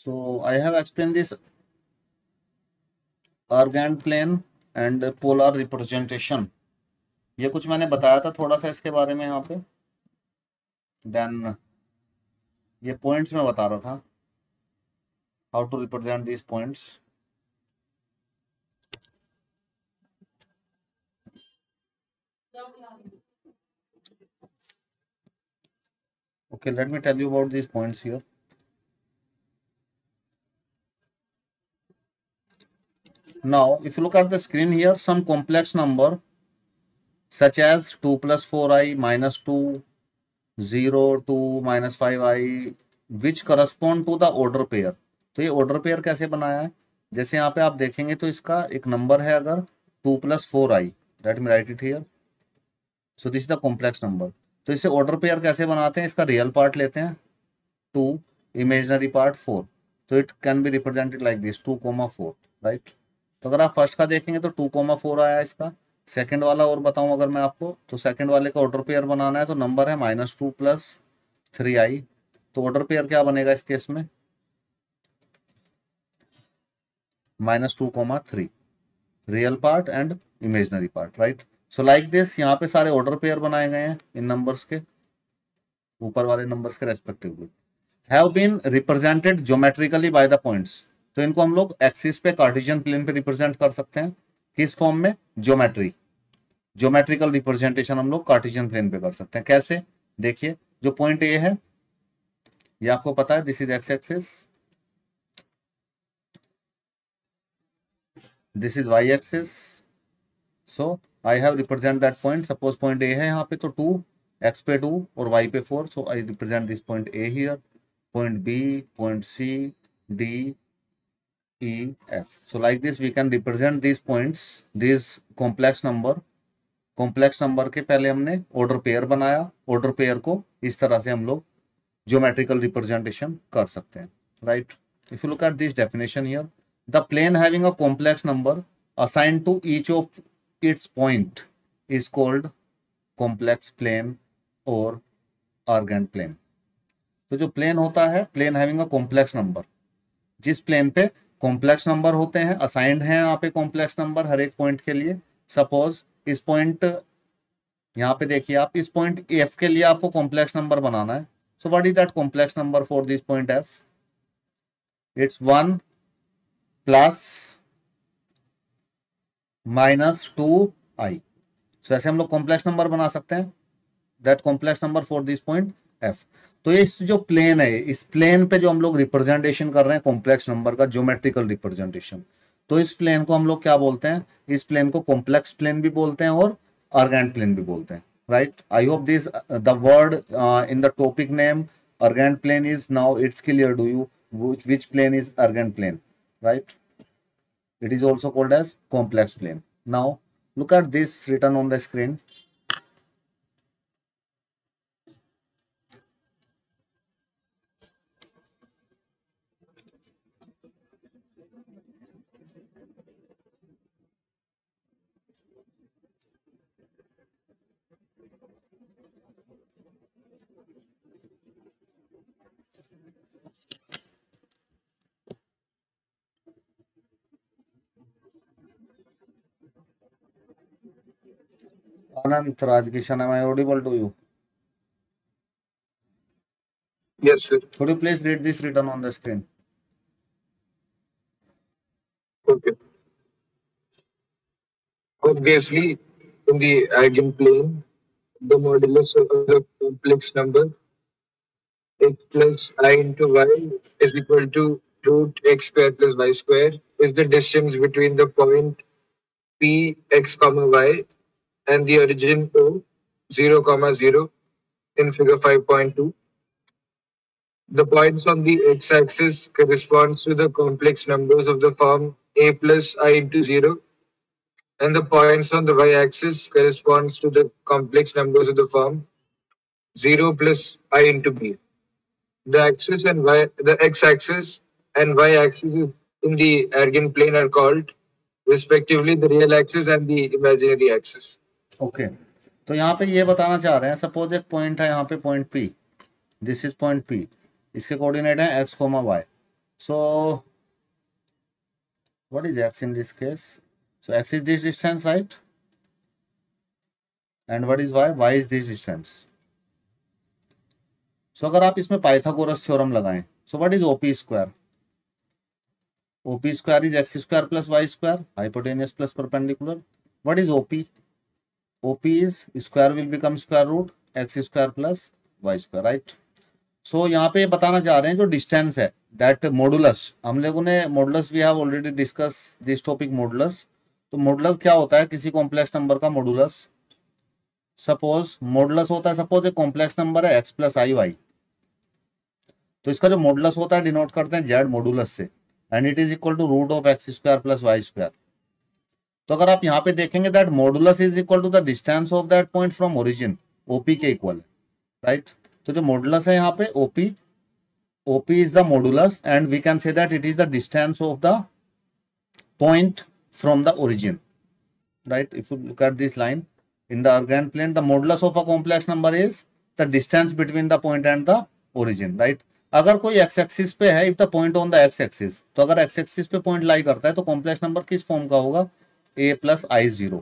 So I have explained this Argand plane and polar representation. ये कुछ मैंने बताया था थोड़ा सा इसके बारे में यहाँ पे. देन ये पॉइंट्स में बता रहा था how to represent these points. Okay, let me tell you about these points here. Now, if you look at the screen here, some complex number such as 2 plus 4i minus 2, 0, 2, minus 5i, which correspond to the order pair. तो ये order pair कैसे बनाया है? जैसे यहाँ पे आप देखेंगे तो इसका एक नंबर है अगर 2 plus 4i, let me write it here. So this is the complex number. तो इसे order pair कैसे बनाते हैं? इसका real part लेते हैं 2, imaginary part 4. तो it can be represented like this 2, 4, right? तो अगर आप फर्स्ट का देखेंगे तो 2,4 आया इसका. सेकंड वाला और बताऊं अगर मैं आपको, तो सेकंड वाले का ऑर्डर पेयर बनाना है तो नंबर है -2 प्लस 3i. तो ऑर्डर पेयर क्या बनेगा इस केस में? -2, 3 real part and imaginary part, right. So like this यहाँ पे सारे ऑर्डर पेयर बनाए गए हैं इन नंबर्स के, ऊपर वाले नंबर्स के respectively. Have been represented geometrically by the points. तो इनको हम लोग एक्सिस पे कार्टेशियन प्लेन पे रिप्रेजेंट कर सकते हैं. किस फॉर्म में? ज्योमेट्रिकल रिप्रेजेंटेशन हम लोग कार्टेशियन प्लेन पे कर सकते हैं. कैसे? देखिए, जो पॉइंट ए है ये आपको पता है, this is x axis, this is y axis. So I have represent that point. Suppose point A है यहाँ पे, तो 2, एक्स पे 2 और वाई पे 4. So I represent this point A here. Point B, point C, D, E, F. So like this we can represent these points, these complex number. complex number के पहले हमने order pair बनाया. order pair को इस तरह से हम लोग geometrical representation कर सकते हैं, right? If you look at this definition here, the plane having a complex number assigned to each of its point is called complex plane or Argand plane. तो जो plane होता है, plane having a complex number, जिस plane पे complex number होते हैं, assigned है यहाँ पे कॉम्प्लेक्स नंबर हर एक पॉइंट के लिए. सपोज इस पॉइंट, यहाँ पे देखिए आप, इस पॉइंट एफ के लिए आपको कॉम्प्लेक्स नंबर बनाना है. So what is that complex number for this point F? It's 1 plus -2i. सो ऐसे हम लोग कॉम्प्लेक्स नंबर बना सकते हैं. That complex number for this point F. तो इस जो प्लेन है, इस प्लेन पे जो हम लोग रिप्रेजेंटेशन कर रहे हैं कॉम्प्लेक्स नंबर का, ज्योमेट्रिकल रिप्रेजेंटेशन, तो इस प्लेन को हम लोग क्या बोलते हैं? इस प्लेन को कॉम्प्लेक्स प्लेन भी बोलते हैं और अर्गेंट प्लेन भी बोलते हैं, right. I hope this the word in the topic name Argand plane is now it's clear to you which plane is Argand plane, right? It is also called as complex plane. Now look at this written on the screen. Anant Rajkishan, am I audible to you? Yes, sir. Could you please read this written on the screen? Okay. Obviously, in the eigenplane, the modulus of the complex number x plus I into y is equal to root x square plus y square is the distance between the point P x comma y and the origin O 0 comma 0 in figure 5.2. The points on the x-axis corresponds to the complex numbers of the form a plus I into 0, and the points on the y-axis corresponds to the complex numbers of the form 0 plus I into b. The x-axis and y-axis in the Argand plane are called respectively the real axis and the imaginary axis. Okay. तो यहाँ पे ये बताना चाह रहे हैं, suppose एक point है यहाँ पे, point P, this is point P, इसके कोऑर्डिनेट है x, y. So what is x in this case? So x is this distance, right? And what is y? Y is this distance. So अगर आप इसमें Pythagoras theorem लगाएं, so what is OP square? OP square is x square plus y square, hypotenuse plus perpendicular. What is OP? OP is square will become square root x square plus y square, right? So यहाँ पे बताना चाह रहे हैं जो distance है, that modulus, हम लोगों ने modulus we have already discuss this topic modulus. तो मॉडुलस क्या होता है किसी कॉम्प्लेक्स नंबर का मॉडुलस? सपोज मॉडुलस होता है, सपोज एक कॉम्प्लेक्स नंबर है x प्लस आई वाई, तो इसका जो मॉडुलस होता है डिनोट करते हैं z मॉडुलस से, and it is equal to root of x square plus y square. तो अगर आप यहाँ पे देखेंगे that modulus is equal to the distance of that point from origin, OP के इक्वल, राइट? तो जो मॉडुलस है यहाँ पे OP, OP is the modulus and we can say that it is the distance of the point from the origin, right? If you look at this line in the Argand plane, the modulus of a complex number is the distance between the point and the origin, right? अगर कोई x axis पे है, if the point on the x axis, तो अगर x axis पे point lie करता है तो कॉम्प्लेक्स नंबर किस फॉर्म का होगा? a plus i zero.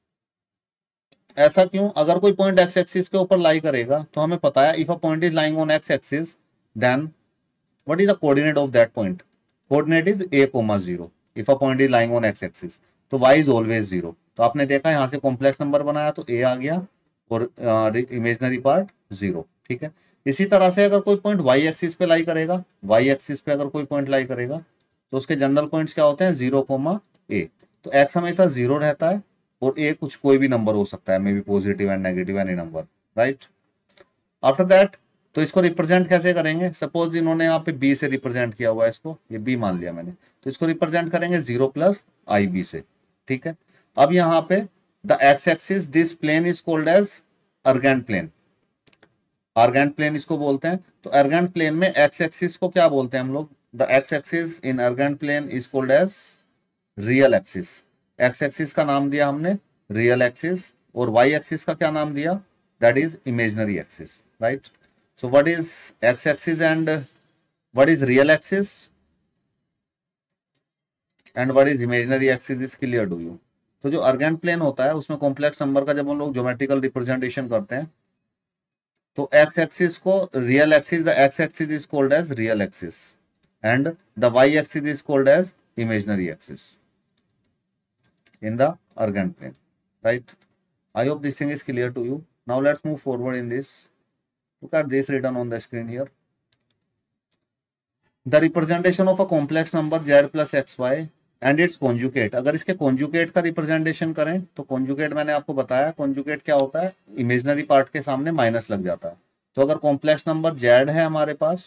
ऐसा क्यों? अगर कोई पॉइंट x एक्सिस के ऊपर लाई करेगा तो हमें पता है if a point is lying on x axis then what is the coordinate of that point? Coordinate is a comma 0 if a point is lying on x axis. तो y is always 0. तो आपने देखा यहाँ से complex number बनाया तो a आ गया और इमेजनरी पार्ट 0, ठीक है? इसी तरह से अगर कोई पॉइंट y एक्सिस पे लाई करेगा, y एक्सिस पे अगर कोई पॉइंट लाई करेगा तो उसके जनरल पॉइंट्स क्या होते हैं? 0, a. तो x हमेशा 0 रहता है और a कुछ कोई भी नंबर हो सकता है, maybe positive and negative any number, right? After that तो इसको रिप्रेजेंट कैसे करेंगे? सपोज इन्होंने यहाँ पे b से रिप्रेजेंट किया हुआ है, इसको ये b मान लिया मैंने, तो इसको रिप्रेजेंट करेंगे 0 प्लस आई बी से, ठीक है? अब यहाँ पे the x axis this plane is called as Argand plane. Argand plane इसको बोलते हैं. तो अर्गेंट प्लेन में एक्स एक्सिस को क्या बोलते हैं हम लोग? The x axis in Argand plane is called as real axis. X axis का नाम दिया हमने रियल एक्सिस और वाई एक्सिस का क्या नाम दिया? That is imaginary axis, right? So what is x-axis and what is real axis and what is imaginary axis is clear to you. तो जो अर्गेंट प्लेन होता है उसमें कॉम्प्लेक्स नंबर का जब हम लोग ज्योमेट्रिकल रिप्रेजेंटेशन करते हैं तो x एक्सिस को real axis, the x axis is called as real axis and the y axis is called as imaginary axis in the Argand plane, right? I hope this thing is clear to you. Now let's move forward in this. Look at this written on the screen here. The representation of a complex number z plus xy and its conjugate. अगर इसके conjugate का representation करें तो conjugate मैंने आपको बताया, conjugate क्या होता है? इमेजिनरी पार्ट के सामने माइनस लग जाता है. तो अगर कॉम्प्लेक्स नंबर z है हमारे पास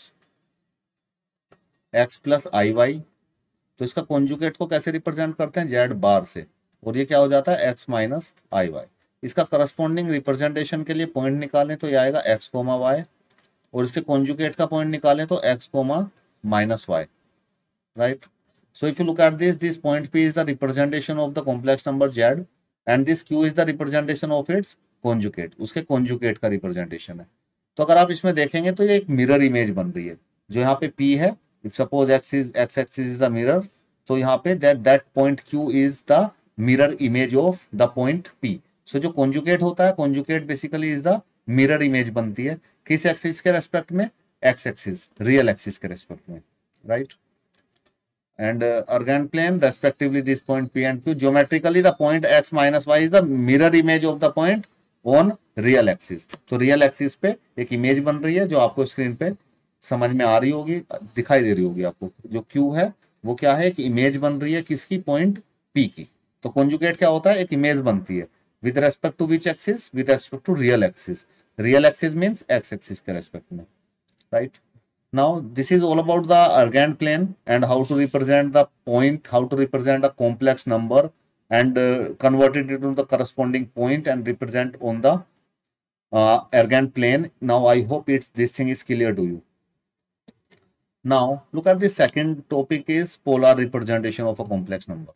x प्लस आई वाई, तो इसका conjugate को कैसे रिप्रेजेंट करते हैं? z बार से, और ये क्या हो जाता है? x minus i y. इसका करस्पॉन्डिंग रिप्रेजेंटेशन के लिए पॉइंट निकालें तो ये आएगा x कोमा वाई, और इसके कॉन्जुगेट का पॉइंट निकालें तो x comma minus y, right? So if you look at this point p is the representation of the complex number z and this q is the representation of its conjugate, उसके conjugate का representation है. तो अगर आप इसमें देखेंगे तो ये एक मिरर इमेज बन रही है. जो यहाँ पे p है, if suppose x axis is the mirror, तो यहाँ पे that point q is the mirror image of the point p. So जो कॉन्जुगेट होता है, conjugate basically is the mirror image बनती है किस एक्सिस के रेस्पेक्ट में? एक्स एक्सिस, रियल एक्सिस के रेस्पेक्ट में, right? And Argand plane respectively this point p and q, geometrically the point x minus y is the mirror image of the point on real axis. तो real axis पे एक image बन रही है जो आपको स्क्रीन पे समझ में आ रही होगी, दिखाई दे रही होगी आपको. जो q है वो क्या है? एक इमेज बन रही है किसकी? पॉइंट p की. तो कॉन्जुगेट क्या होता है? एक इमेज बनती है with respect to which axis? With respect to real axis. Real axis means x axis के respect में, right? Now this is all about the Argand plane and how to represent the point, how to represent a complex number and convert it into the corresponding point and represent on the Argand plane. Now I hope this thing is clear to you. Now look at the second topic is polar representation of a complex number.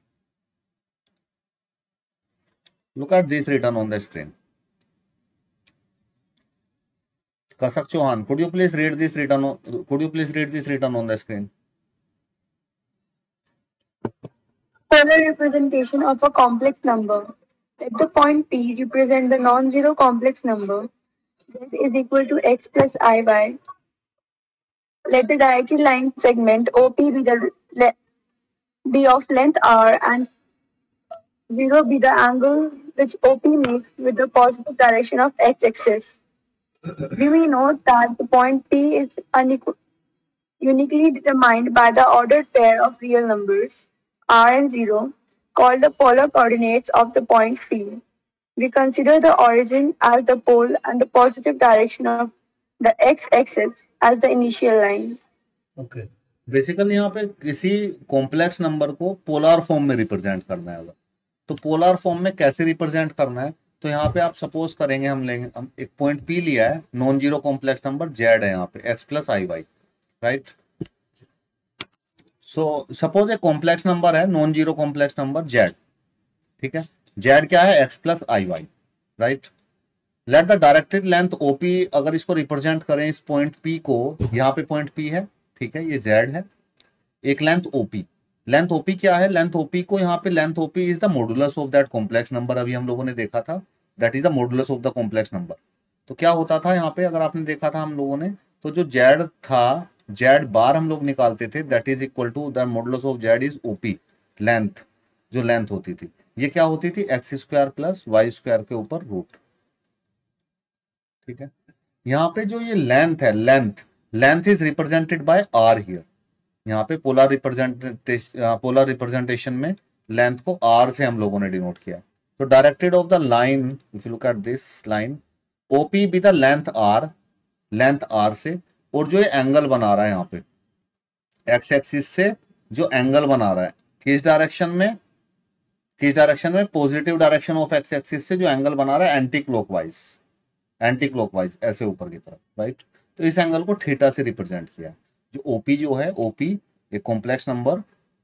Look at this written on the screen. Kasak Chauhan, could you please read this written on the screen? polar representation of a complex number. Let the point P represent the non-zero complex number z is equal to x plus iy. Let the directed line segment OP be of length r and 0 be the angle which OP makes with the positive direction of x-axis. We may note that the point P is uniquely determined by the ordered pair of real numbers r and 0, called the polar coordinates of the point P. We consider the origin as the pole and the positive direction of the x-axis as the initial line. Okay basically यहाँ पे किसी complex number को polar form में represent करना है, तो polar form में कैसे रिप्रेजेंट करना है, तो यहाँ पे आप सपोज करेंगे हम एक पॉइंट पी लिया है, non zero complex number z है यहाँ पे एक्स प्लस आई वाई, राइट। सो सपोज एक कॉम्प्लेक्स नंबर है, non zero complex number z, ठीक है, जेड क्या है, x plus I y, right. Let the directed length OP, अगर इसको रिप्रेजेंट करें इस पॉइंट पी को, यहाँ पे पॉइंट पी है, ठीक है, ये जेड है, एक लेंथ ओपी, लेंथ ओपी क्या है, लेंथ ओपी को यहाँ पे length OP is the modulus of that complex number, अभी हम लोगों ने देखा था, that is the modulus of the complex number. तो क्या होता था यहाँ पे, अगर आपने देखा था हम लोगों ने, तो जो जेड था, जेड बार हम लोग निकालते थे, that is equal to the modulus of z is OP, length, जो लेंथ होती थी, ये क्या होती थी, x square plus y square के ऊपर रूट, ठीक है। यहाँ पे जो ये लेंथ है, length is represented by r here, यहाँ पे पोलर रिप्रेजेंटेशन में लेंथ को आर से हम लोगों ने डिनोट किया। तो directed of the line, if you look at this line, OP be the length r से, और जो ये एंगल बना रहा है यहाँ पे एक्स एक्सिस से जो एंगल बना रहा है, किस डायरेक्शन में, positive direction of x axis से जो एंगल बना रहा है एंटी क्लॉकवाइज ऐसे ऊपर की तरफ, राइट। तो इस एंगल को थीटा से रिप्रेजेंट किया। जो ओपी जो है, ओपी एक कॉम्प्लेक्स नंबर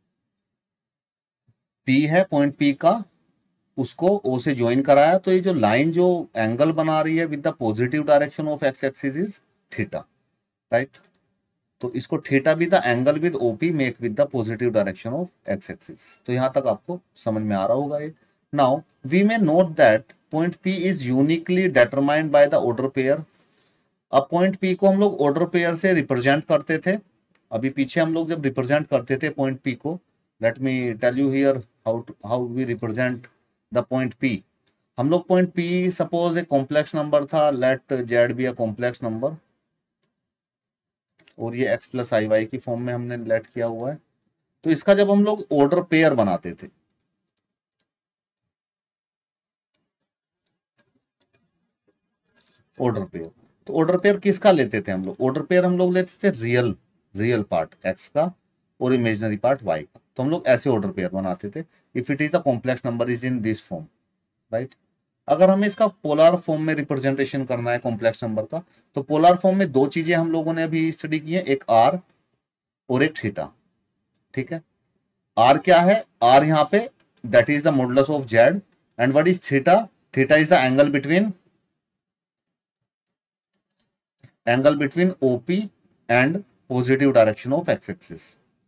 पी है, पॉइंट पी का, उसको ओ से ज्वाइन कराया, तो ये जो लाइन जो एंगल बना रही है with the positive direction of x axis is theta, right. तो इसको theta be the angle with OP make with the positive direction of x axis. तो यहां तक आपको समझ में आ रहा होगा ये। Now we may note that point P is uniquely determined by the order pair. अब पॉइंट पी को हम लोग ऑर्डर पेयर से रिप्रेजेंट करते थे, अभी पीछे हम लोग जब रिप्रेजेंट करते थे पॉइंट पी को, let me tell you here how we represent the point P. हम लोग पॉइंट पी सपोज एक कॉम्प्लेक्स नंबर था, let z be a complex number, और ये एक्स प्लस आई वाई की फॉर्म में हमने लेट किया हुआ है। तो इसका जब हम लोग ऑर्डर पेयर बनाते थे, ऑर्डर पेयर, तो ऑर्डर पेयर किसका लेते थे हम लोग, ऑर्डर पेयर हम लोग लेते थे रियल पार्ट एक्स का और इमेजिनरी पार्ट वाई का। तो हम लोग ऐसे ऑर्डर पेयर बनाते थे, if it is the complex number is in this form, right. अगर हमें इसका पोलर फॉर्म में रिप्रेजेंटेशन करना है कॉम्प्लेक्स नंबर का, तो पोलर फॉर्म में दो चीजें हम लोगों ने अभी स्टडी की है, एक आर और एक थीटा, ठीक है। आर क्या है, आर यहाँ पे that is the modulus of z, and what is theta, theta is the angle between OP and positive direction of x-axis।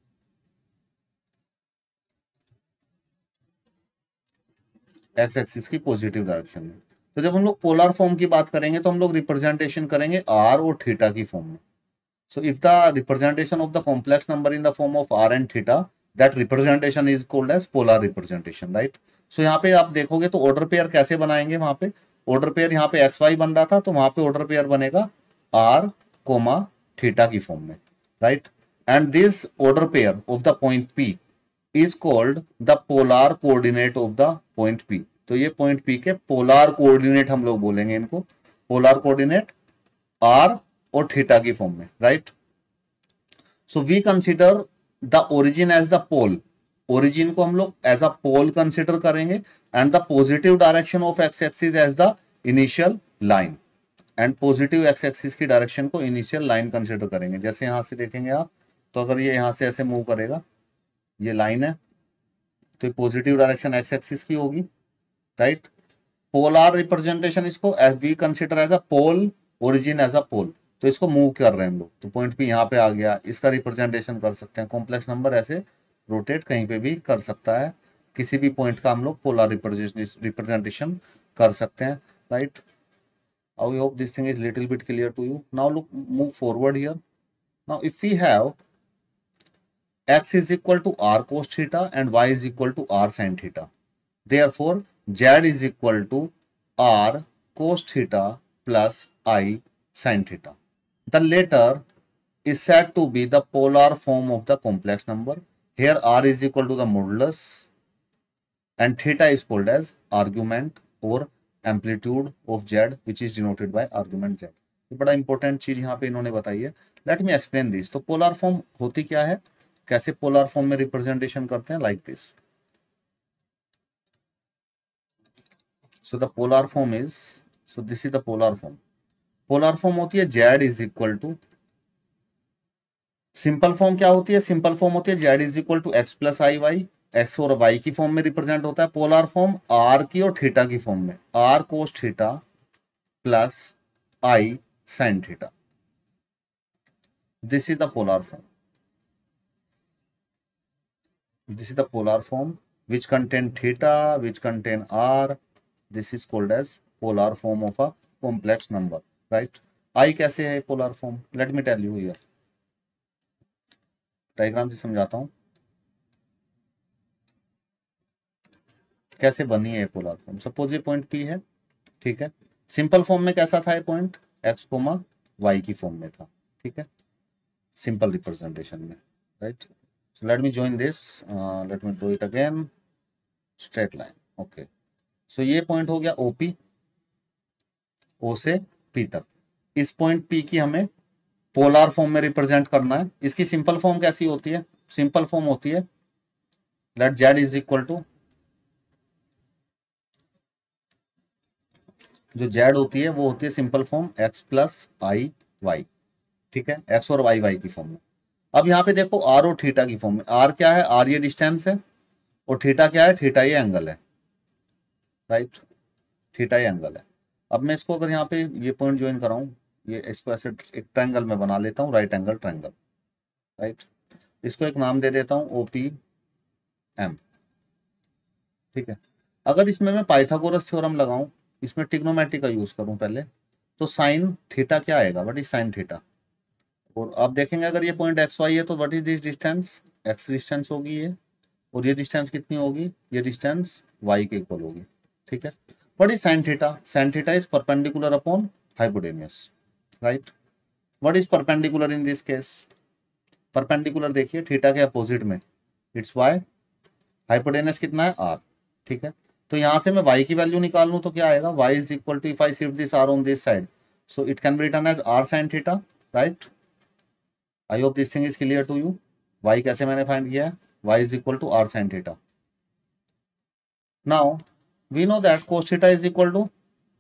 x-axis की पॉजिटिव डायरेक्शन में। तो जब हम लोग पोलर फॉर्म की बात करेंगे तो हम लोग रिप्रेजेंटेशन करेंगे आर और थीटा की फॉर्म में। So if the representation of the complex number in the form of r and theta, that representation is called as polar representation, right. So यहाँ पे आप देखोगे तो ऑर्डर पेयर कैसे बनाएंगे, वहां पे ऑर्डर पेयर यहाँ पे XY बन रहा था, तो वहां पे ऑर्डर पेयर बनेगा आर कोमा थीटा की फॉर्म में, right. And this order pair of the point P is called the polar coordinate of the point P। तो ये पॉइंट P के पोलर कोऑर्डिनेट हम लोग बोलेंगे इनको, पोलर कोऑर्डिनेट आर और थीटा की फॉर्म में, right. So we consider the origin as the pole, origin को हम लोग एज अ पोल कंसीडर करेंगे, and the positive direction of x axis as the initial line, and positive x axis की direction को initial line consider करेंगे। जैसे यहां से देखेंगे आप, तो अगर ये यहां से ऐसे मूव करेगा, ये लाइन है, तो ये पॉजिटिव डायरेक्शन एक्स एक्सिस की होगी, राइट। पोलर रिप्रेजेंटेशन इसको we consider as a pole, origin as a pole, तो इसको मूव कर रहे हैं हम लोग, तो पॉइंट P यहाँ पे आ गया, इसका रिप्रेजेंटेशन कर सकते हैं। कॉम्प्लेक्स नंबर ऐसे रोटेट कहीं पे भी कर सकता है, किसी भी पॉइंट का हम लोग पोलर रिप्रेजेंटेशन कर सकते हैं, right. I hope this thing is little bit clear to you. Now look, move forward here. Now if we have x is equal to r cos theta and y is equal to r sin theta, therefore z is equal to r cos theta plus I sin theta. The latter is said to be the polar form of the complex number. Here r is equal to the modulus and theta is called as argument or amplitude of z which is denoted by argument z. ये बड़ा important चीज यहाँ पे इन्होंने बताई है। Let me explain this. तो polar form होती क्या है, कैसे पोलर फॉर्म में रिप्रेजेंटेशन करते हैं, like this. So the polar form is, so this is the polar form. Polar form होती है Z is equal to, simple form क्या होती है, सिंपल फॉर्म होती है Z is equal to X plus I Y, X और Y की form में रिप्रेजेंट होता है। पोलर फॉर्म आर की और थीटा की फॉर्म में, R cos theta plus I sine theta. This is the polar form, this is the polar form which contain theta, which contain r. This is called as polar form of a complex number, right? I कैसे है polar form, let me tell you here. Diagram से समझाता हूं कैसे बनी है polar form. Suppose ये point P है, ठीक है। सिंपल फॉर्म में कैसा था ये पॉइंट, x, y की फॉर्म में था, ठीक है, सिंपल रिप्रेजेंटेशन में, right. So let me join this, let me draw it again, straight line, okay. सो ये पॉइंट हो गया OP, O से P तक। इस पॉइंट P की हमें पोलर फॉर्म में रिप्रेजेंट करना है। इसकी सिंपल फॉर्म कैसी होती है, सिंपल फॉर्म होती है let z is equal to, जो z होती है वो होती है सिंपल फॉर्म x प्लस आई वाई, ठीक है, x और y की फॉर्म में। अब यहाँ पे देखो r और थीटा की फॉर्म में, r क्या है, r ये डिस्टेंस है, और थीटा क्या है, थीटा ये एंगल है, राइट, थीटा ये एंगल है। अब मैं इसको अगर यहाँ पे ये पॉइंट ज्वाइन कराऊं, ये इसको ऐसे एक ट्रायंगल में बना लेता हूँ, राइट एंगल ट्रायंगल, राइट। इसको एक नाम दे देता हूँ OPM, ठीक है। अगर इसमें मैं पाइथागोरस थ्योरम लगाऊं, इसमें ट्रिग्नोमेट्री का यूज करूं पहले, तो साइन थीटा क्या आएगा, व्हाट इज साइन थीटा। और आप देखेंगे अगर ये पॉइंट XY है तो what is this distance, x distance होगी ये, और ये डिस्टेंस कितनी होगी, ये डिस्टेंस y के इक्वल होगी, ठीक है। What is sine theta, sine theta is perpendicular upon hypotenuse, right. What is perpendicular in this case, perpendicular देखिए थीटा के अपोजिट में, इट्स y, हाइपोटेन्यूस कितना है r, ठीक है। तो यहां से मैं y की वैल्यू निकाल लूं तो क्या आएगा, y is equal to, if I shift this r on this side, so it can be written as r sin theta, right. I hope this thing is clear to you. y कैसे मैंने find किया है, y is equal to r sin theta. Now we know that cos theta is equal to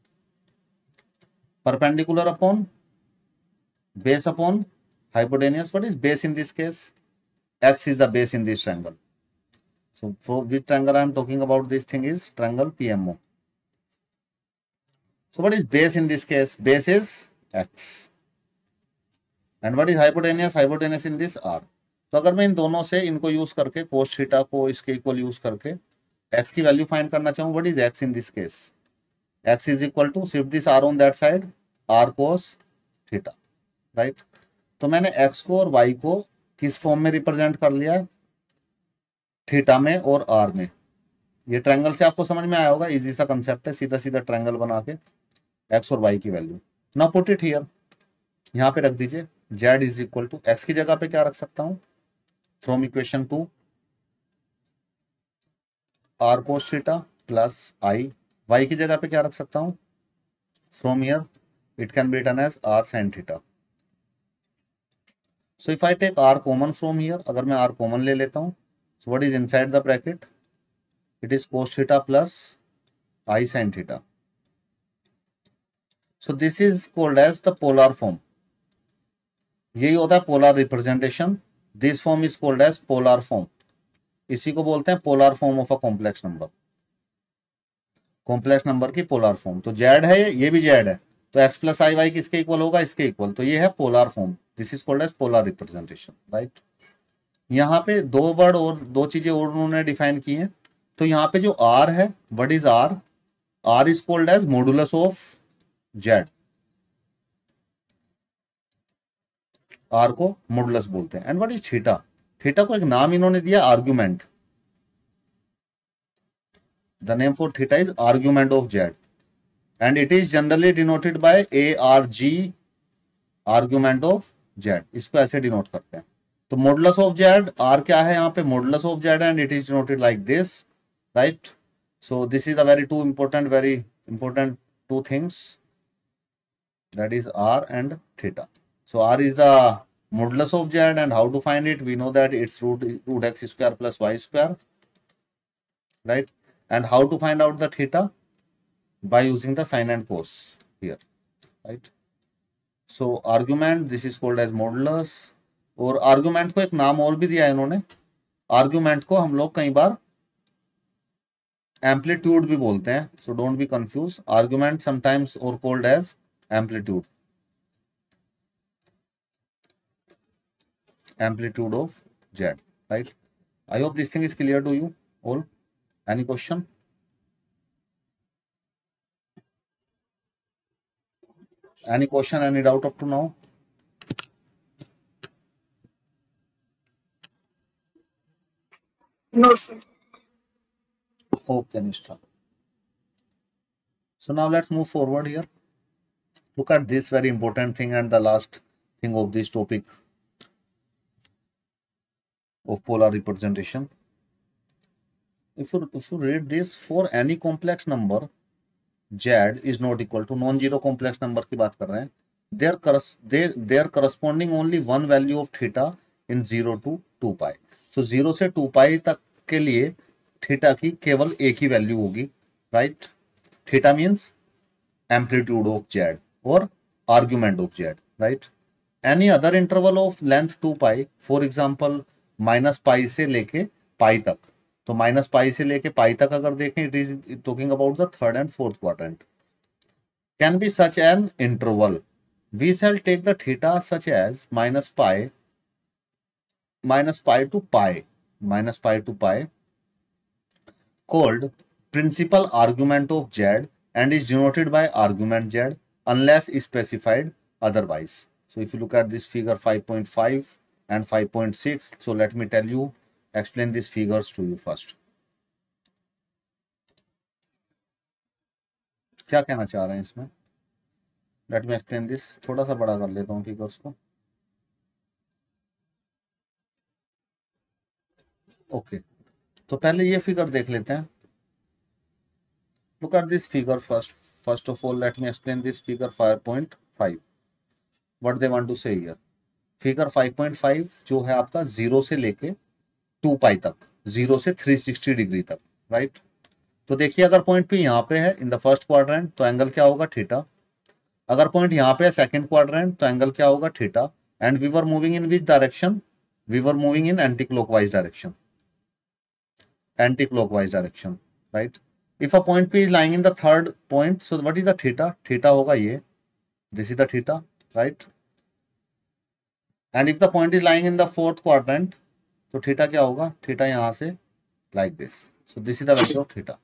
perpendicular upon base upon hypotenuse. What is base in this case, x is the base in this triangle. So for which triangle I am talking about, this thing is triangle PMO. So what is base in this case, base is x, and what is hypotenuse, hypotenuse in this r. तो अगर मैं इन दोनों से इनको use करके cos theta को इसके equal use करके x की वैल्यू फाइंड करना चाहूँ, what is x in this case, x is equal to shift this r on that side, r cos theta, right. तो मैंने x को और y को किस फॉर्म में रिप्रेजेंट कर लिया है, थीटा में और r में। ये ट्रायंगल से आपको समझ में आया होगा, इजी सा कंसेप्ट है, सीधा सीधा ट्रायंगल बना के x और y की value. Now put it here, यहाँ पे रख दीजिए z is equal to, x की जगह पे क्या रख सकता हूँ, from equation 2 r cos theta plus I, y की जगह पे क्या रख सकता हूँ, from here it can be written as r sin theta. So if I take r common from here, अगर मैं r common ले लेता हूँ, so what is inside the bracket, it is cos theta plus I sin theta. So this is called as the polar form. यही होता है polar representation. This form is called as polar form. इसी को बोलते हैं polar form of a complex number. complex number की polar form. तो z है, ये भी z है, तो x plus i y किसके इक्वल होगा, इसके इक्वल, तो ये है polar form. This is called as polar representation, right. यहाँ पे दो वर्ड और दो चीजें और उन्होंने डिफाइन की हैं, तो यहाँ पे जो r है, what is r? r is called as modulus of z, r को मॉडुलस बोलते हैं। And what is theta? Theta को एक नाम इन्होंने दिया argument. The name for theta is argument of z and it is generally denoted by arg, argument of z। इसको ऐसे डिनोट करते हैं। तो मॉडुलस ऑफ z, r क्या है यहाँ पे? Modulus of z, and it is denoted like this, right? So this is a very important two things, that is r and theta. So r is the modulus of z, and how to find it? We know that it's root x square plus y square, right? And how to find out the theta? By using the sin and cos here, right? So argument, this is called as modulus। और argument को एक नाम और भी दिया है इन्होंने। argument को हम लोग कई बार amplitude भी बोलते हैं, so don't be confused। argument sometimes or called as amplitude, amplitude of z, right? I hope this thing is clear to you all. Any question? Any question, any doubt up to now? No, sir. Okay, Nishtha. So now let's move forward here. Look at this very important thing and the last thing of this topic of polar representation. If you read this, for any complex number z is not equal to non-zero complex number की बात कर रहे हैं, their corresponding only one value of theta in 0 to 2 pi। so 0 से 2 pi तक के लिए theta की केवल एक ही वैल्यू होगी, right? Theta means amplitude of z और argument of z, right? Any other interval of length 2 pi, for example -π से लेके पाई तक, तो -π से लेके पाई तक अगर देखें, it is talking about the third and fourth quadrant, can be such an interval. We shall take the theta such as -π to pi, called principal argument of z and is denoted by argument z unless specified otherwise। so if you look at this figure 5.5 and 5.6, so let me tell you, explain these figures to you first। क्या कहना चाह रहे हैं इसमें? Let me explain this. थोड़ा सा बड़ा कर लेता हूँ फिगर्स को। ओके, तो पहले ये फिगर देख लेते हैं। Look at this figure first of all, let me explain this figure 5.5 what they want to say here. Figure 5.5 जो है आपका 0 से लेके 2 पाई तक, 0 से 360 डिग्री तक, राइट? तो देखिए, अगर पॉइंट P यहाँ पे है इन द फर्स्ट क्वाड्रेंट, तो एंगल क्या होगा? थीटा। अगर पॉइंट यहाँ पे है सेकंड क्वाड्रेंट, तो एंगल क्या होगा? Theta. And we were moving in which direction? We were moving in anti clockwise direction, anti-clockwise direction, right? If a point P is lying in the third point, so what is the theta? Theta होगा ये, this is the theta, right? And if the point is lying in the fourth quadrant, तो theta क्या होगा? Theta यहाँ से like this, so this is the value of theta,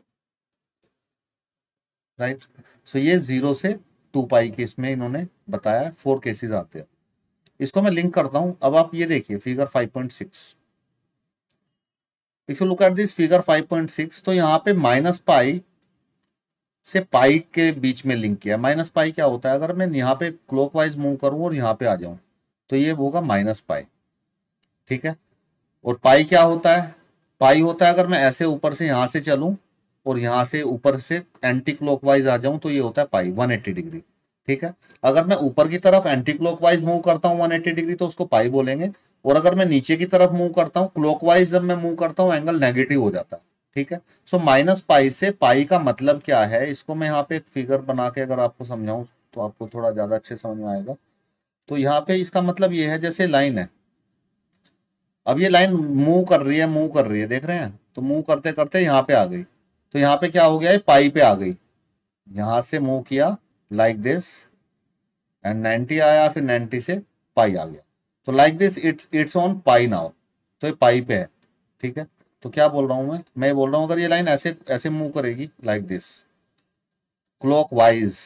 right? So ये 0 से 2 पाई के इसमें इन्होंने बताया, 4 केसेस आते हैं। इसको मैं लिंक करता हूं। अब आप ये देखिए figure 5.6। If you look at this figure 5.6, तो यहाँ पे -π से पाई के बीच में लिंक किया। -π क्या होता है? अगर मैं यहाँ पे क्लॉकवाइज मूव करूं और यहाँ पे आ जाऊं, तो ये होगा -π, ठीक है? और पाई क्या होता है? पाई होता है अगर मैं ऐसे ऊपर से यहां से चलूं और यहां से ऊपर से एंटी क्लॉकवाइज आ जाऊं, तो ये होता है पाई, 180 डिग्री, ठीक है? अगर मैं ऊपर की तरफ एंटी क्लॉकवाइज मूव करता हूं 180 डिग्री, तो उसको पाई बोलेंगे। और अगर मैं नीचे की तरफ मूव करता हूं क्लॉकवाइज, जब मैं मूव करता हूं, एंगल नेगेटिव हो जाता है, ठीक है? सो -π से पाई का मतलब क्या है, इसको मैं यहाँ पे एक फिगर बना के अगर आपको समझाऊं तो आपको थोड़ा ज्यादा अच्छे समझ में आएगा। तो यहाँ पे इसका मतलब ये है, जैसे लाइन है, अब ये लाइन मूव कर रही है, देख रहे हैं? तो मूव करते करते यहाँ पे आ गई, तो यहाँ पे क्या हो गया? पाई पे आ गई। यहां से मूव किया लाइक दिस एंड 90 आया, फिर 90 से पाई आ गया, तो like this it's on pi now, तो ये पाई पे है, ठीक है? तो क्या बोल रहा हूं मैं बोल रहा हूं अगर ये लाइन ऐसे ऐसे मूव करेगी like this clockwise,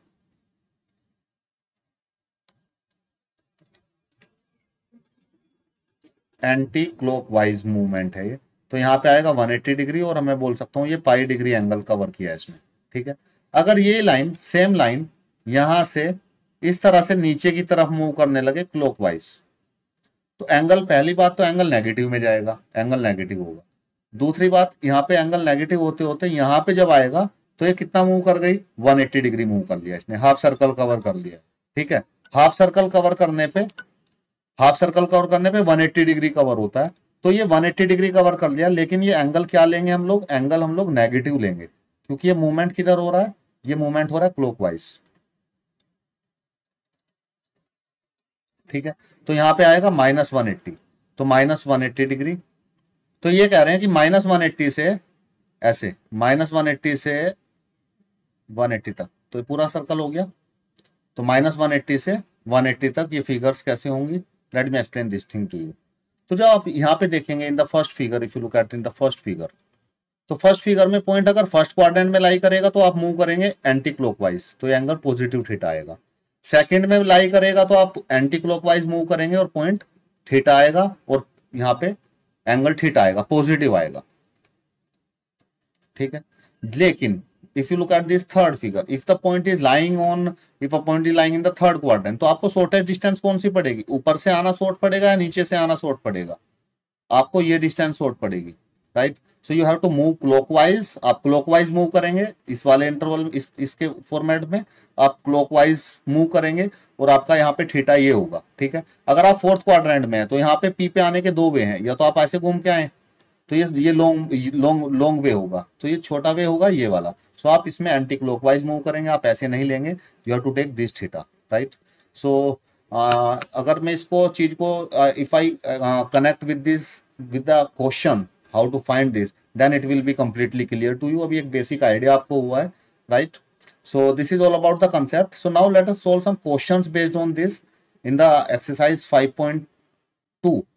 anti clockwise movement है ये, तो यहाँ पे आएगा 180 डिग्री और मैं बोल सकता हूँ ये पाई डिग्री एंगल कवर किया है इसमें, ठीक है। अगर ये लाइन सेम लाइन यहां से इस तरह से नीचे की तरफ मूव करने लगे क्लॉकवाइज, तो एंगल, पहली बात तो एंगल नेगेटिव में जाएगा, एंगल नेगेटिव होगा। दूसरी बात यहाँ पे एंगल नेगेटिव होते होते यहाँ पे जब आएगा तो ये कितना मूव कर गई, 180 डिग्री मूव कर लिया इसने, हाफ सर्कल कवर कर लिया, ठीक है। हाफ सर्कल कवर करने पे 180 डिग्री कवर होता है, तो ये 180 डिग्री कवर कर लिया, लेकिन ये एंगल क्या लेंगे हम लोग, एंगल हम लोग नेगेटिव लेंगे, क्योंकि ये मूवमेंट किधर हो रहा है, ये मूवमेंट हो रहा है क्लॉकवाइज, ठीक है। तो यहाँ पे आएगा -180, तो -180 डिग्री। तो ये कह रहे हैं कि -180 से ऐसे, -180 से 180 तक, तो ये पूरा सर्कल हो गया। तो -180 से 180 तक ये फिगर्स कैसे होंगी, let me explain this thing to you. तो जब आप यहाँ पे देखेंगे in the first figure, if you look at in the first figure, तो फर्स्ट फिगर में पॉइंट अगर फर्स्ट क्वाड्रेंट में लाई करेगा तो आप मूव करेंगे एंटी क्लॉकवाइज, तो ये एंगल पॉजिटिव थीटा आएगा। सेकंड में लाई करेगा तो आप एंटी क्लॉकवाइज मूव करेंगे और पॉइंट थीटा आएगा, और यहाँ पे एंगल थीटा आएगा, पॉजिटिव आएगा, ठीक है। लेकिन if you look at this third figure, if the point is lying in the third quadrant, तो आपको शॉर्टेस्ट डिस्टेंस कौन सी पड़ेगी, ऊपर से आना शॉर्ट पड़ेगा या नीचे से आना शॉर्ट पड़ेगा, आपको ये डिस्टेंस शॉर्ट पड़ेगी, right. So you have to move clockwise, आप क्लॉकवाइज मूव करेंगे इस वाले इंटरवल, इसके फॉर्मेट में आप क्लॉकवाइज मूव करेंगे और आपका यहाँ पे थीटा ये होगा, ठीक है। अगर आप फोर्थ क्वाड्रेंट में है तो यहाँ पे पी पे आने के दो वे हैं, या तो आप ऐसे घूम के आए तो ये लॉन्ग वे होगा, तो ये छोटा वे होगा ये वाला, सो आप इसमें एंटी क्लॉकवाइज मूव करेंगे, आप ऐसे नहीं लेंगे, you have to take this theta, right. सो अगर मैं इसको चीज को if I connect with this with the question how to find this, then it will be completely clear to you. अभी एक बेसिक आइडिया आपको हुआ है, right. So this is all about the concept. So now let us solve some questions based on this in the exercise 5.2